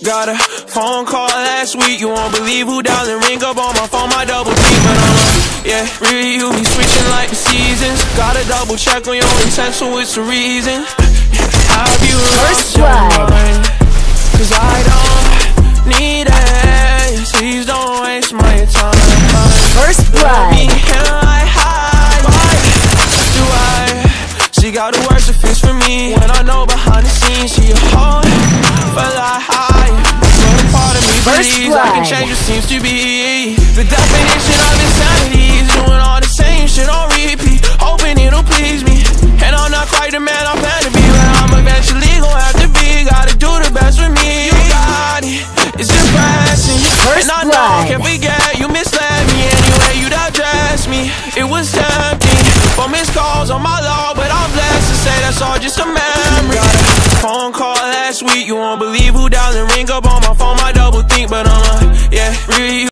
Got a phone call last week, you won't believe who dialed and ring up on my phone, my double deep. But yeah, really you be switching like the seasons. Gotta double check on your intent, so it's the reason. Have you lost your mind? Cause I don't need it, please don't waste my time. First blood. Me can I hide? Why do I? She got the words to fix for me. When I know behind the scenes she a hoe, but I hide. But a part of me believes I can change what seems to be. The definition of insanity is doing all the same shit on repeat, hoping it'll please me. And I'm not quite the man I plan to be, but I'm eventually gonna have to be. Gotta do the best for me. You got it, it's depressing. First and I know I can't forget you misled me. Anyway, you digest me. It was tempting for missed calls on my log, but I'm blessed to say that's all just a memory. Got a phone call last week, you won't believe who dialed and ring up on my phone, my double think. But yeah, really